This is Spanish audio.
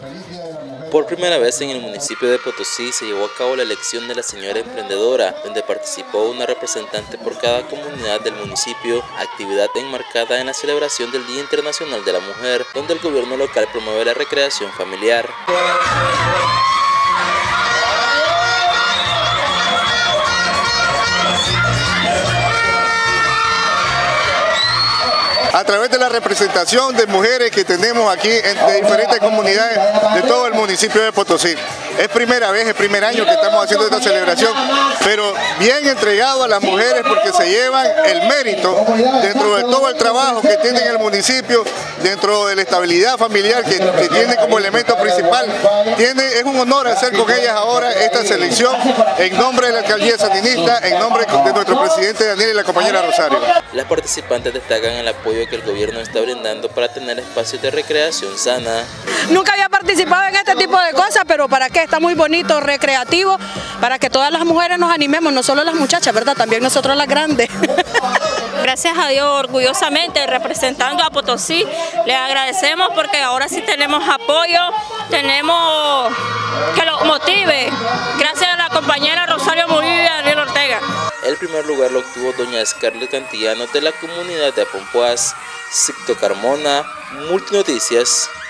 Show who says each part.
Speaker 1: Por primera vez en el municipio de Potosí se llevó a cabo la elección de la señora emprendedora, donde participó una representante por cada comunidad del municipio, actividad enmarcada en la celebración del Día Internacional de la Mujer, donde el gobierno local promueve la recreación familiar.
Speaker 2: A través de la representación de mujeres que tenemos aquí de diferentes comunidades de todo el municipio de Potosí. Es primera vez, es primer año que estamos haciendo esta celebración, pero bien entregado a las mujeres porque se llevan el mérito dentro de todo el trabajo que tiene en el municipio, dentro de la estabilidad familiar que tiene como elemento principal. Es un honor hacer con ellas ahora esta selección en nombre de la alcaldía sandinista, en nombre de nuestro presidente Daniel y la compañera Rosario.
Speaker 1: Las participantes destacan el apoyo que el gobierno está brindando para tener espacios de recreación sana.
Speaker 3: Nunca había participado en este tipo de cosas, pero ¿para qué? Está muy bonito, recreativo, para que todas las mujeres nos animemos, no solo las muchachas, ¿verdad? También nosotros las grandes.
Speaker 4: Gracias a Dios, orgullosamente representando a Potosí, le agradecemos porque ahora sí tenemos apoyo, tenemos que lo motive. Gracias a la compañera Rosario Murillo y a Daniel Ortega.
Speaker 1: El primer lugar lo obtuvo doña Scarlett Cantillano de la comunidad de Apompuás. Sicto Carmona, Multinoticias.